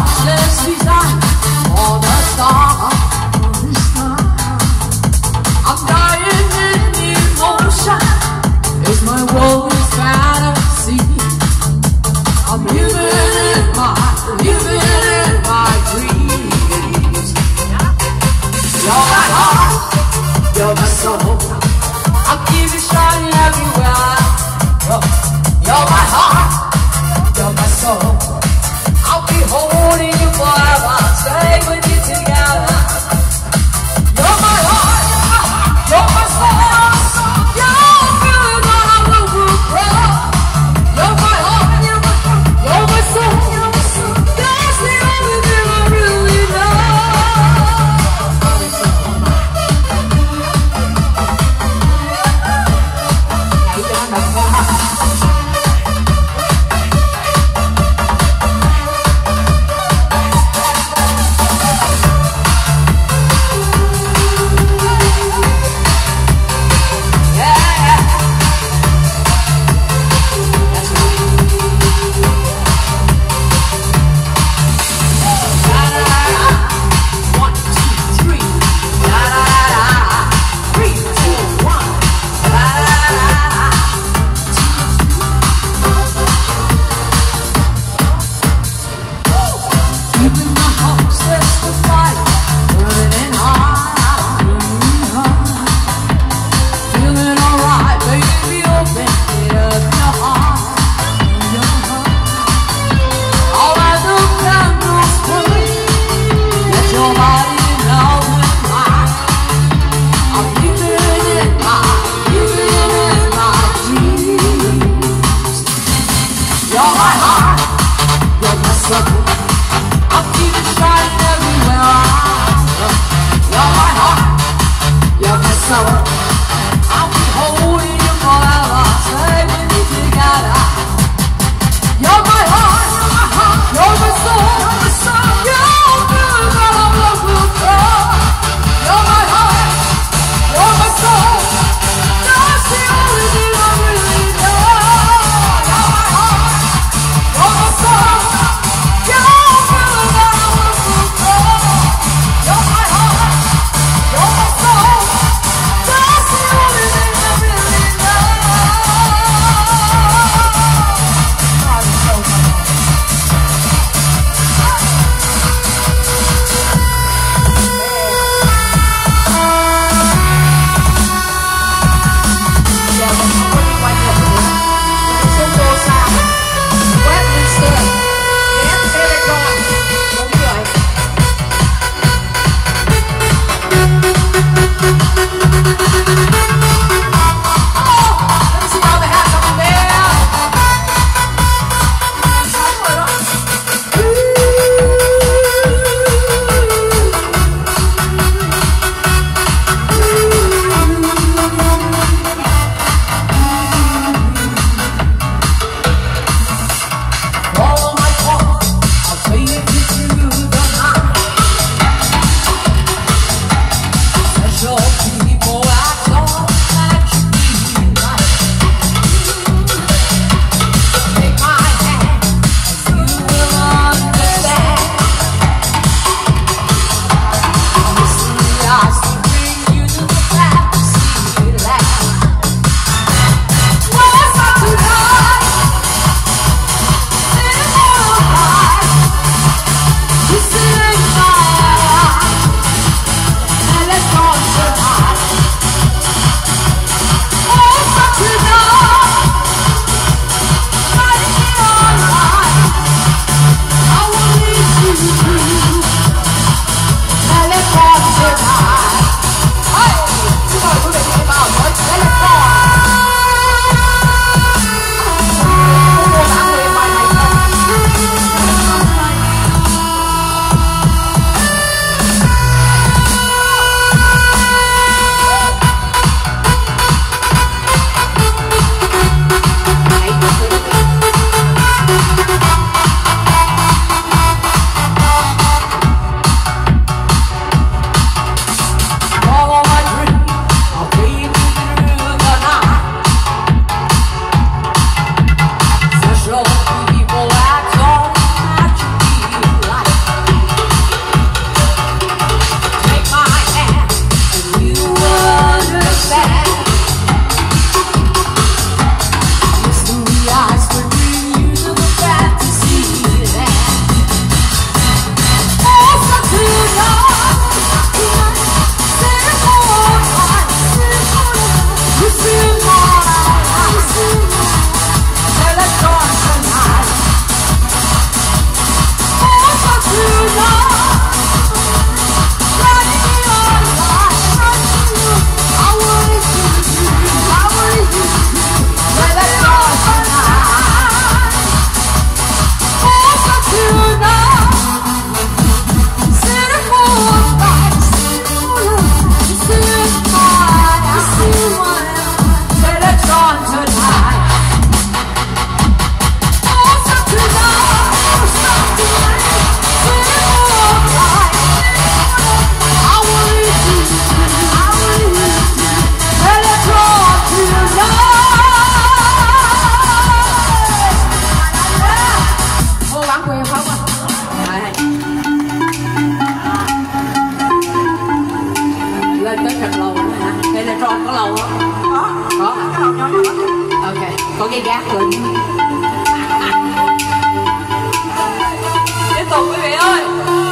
heartless design on the star. I'm dying in emotion. It's my world fantasy. I'm living in my dreams. You're my heart, you're my soul. I'll keep it shining everywhere I go. You're my heart, you're my soul. I'll be holding you forever. của em không à? Lên tới thật lâu nữa hả? Đây là tròn có lâu không? Có. Ok, có cái gác lên. Tiếp tục quý vị ơi.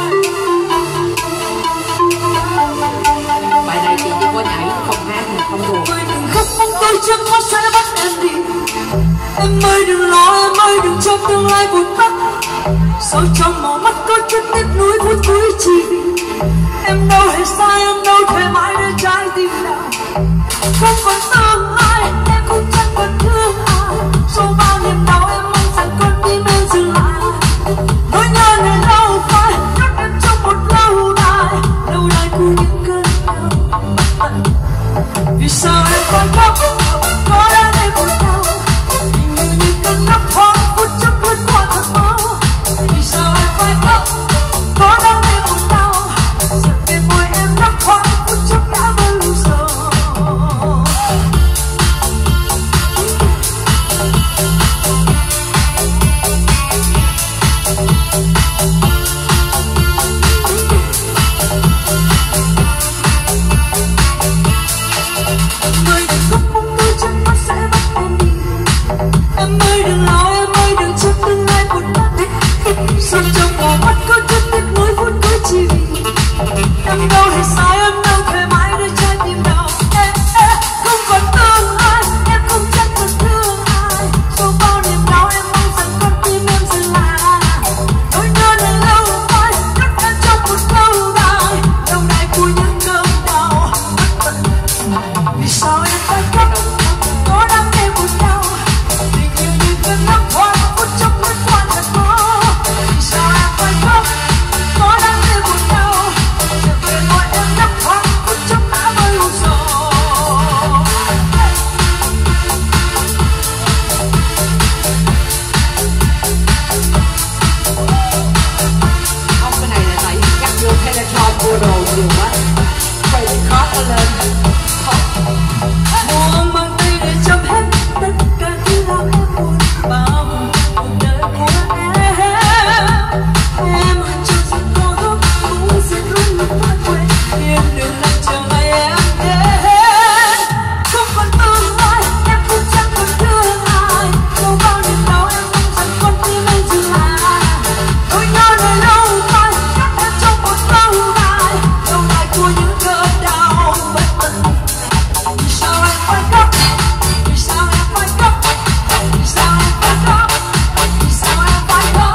Bài này chị chỉ có nhảy không hát không buồn. Khóc mong tôi chắc có sẽ bắt em đi. Em ơi đừng lo, em ơi đừng cho tương lai vụt tắt. Sâu trong màu mắt có chút tiếc nuối phút cuối chỉ vì em đâu hề sai, em đâu thể mãi để trái tim nào không còn tương lai, em cũng chẳng còn thương ai. Sau bao niềm đau em mong rằng con tim em dừng lại. Nỗi nhớ này lâu phai cắt em trong một lâu đài của những cơn đau. Vì sao em còn khóc, có lẽ em buồn đau. Tình yêu như cơn nước thoáng phút chốc lướt qua thật máu. Vì sao em phải khóc, có lẽ em buồn đau. Giọt bên môi em nước thoáng phút chốc đã vơi lưu sầu. Sao trong màu mắt có chút tiếc nuối phút cuối chỉ vì em đâu hề sai, em đâu thể mãi để trái tim đau. Không còn tương lai, em không chắc còn thương ai. Sau bao niềm đau em mong rằng con tim em dừng lại. Nỗi nhớ này lâu phai cắt em trong một lâu đài của những cơn đau. Vì sao em phải khóc, có đắng em buồn đau. Tình yêu như cơn nước thoáng phút chốc lướt qua thật máu. Mua đồ nhiều quá, quay đi khó có lên. Mua mang tay để chăm hết tất cả thứ làm em buồn bao cuộc đời của em. Em cho rằng cô gốc cũng sẽ luôn luôn thoát quên. Em đừng làm chờ ngày em đến. Không còn tương lai, em cũng chẳng còn thương ai. Đâu bao niềm đau em mong rằng con tim em dừng lại. Nỗi nhớ này lâu phai cắt em trong một lâu đài của những cơn đau bất tận. Vì sao em phải khóc, vì sao em phải khóc, vì sao em phải khóc, vì sao em phải khóc.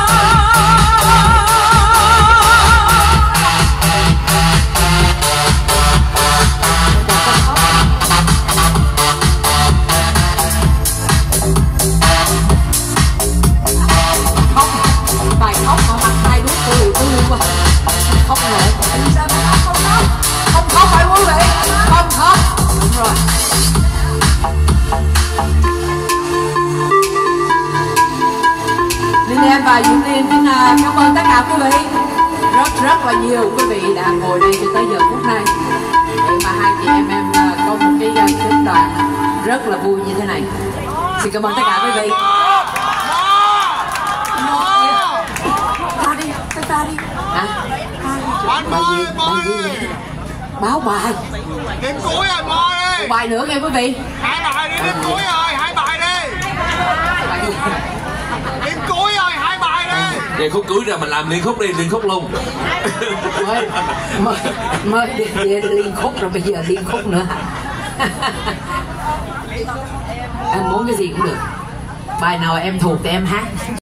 Bài khóc mà mặt hai đứa cười quá. Khóc nổi. Không khóc phải quý vị, không khóc. Đúng rồi. Linh Em và Diệu Liên xin cảm ơn tất cả quý vị rất là nhiều quý vị đã ngồi đây cho tới giờ phút này để mà hai chị em có một cái chuyến đoàn rất là vui như thế này. Xin cảm ơn tất cả quý vị. Ta đi. Hả? Báo bài. Điểm cuối rồi Mo đi. Bài nữa nghe quý vị. 2 bài đi, điểm cuối rồi, 2 bài đi. Điểm cuối rồi, 2 bài đi. Vậy khúc cuối ra mình làm liên khúc đi, liên khúc luôn. Mới liên khúc rồi bây giờ liên khúc nữa. Em muốn cái gì cũng được. Bài nào em thuộc thì em hát.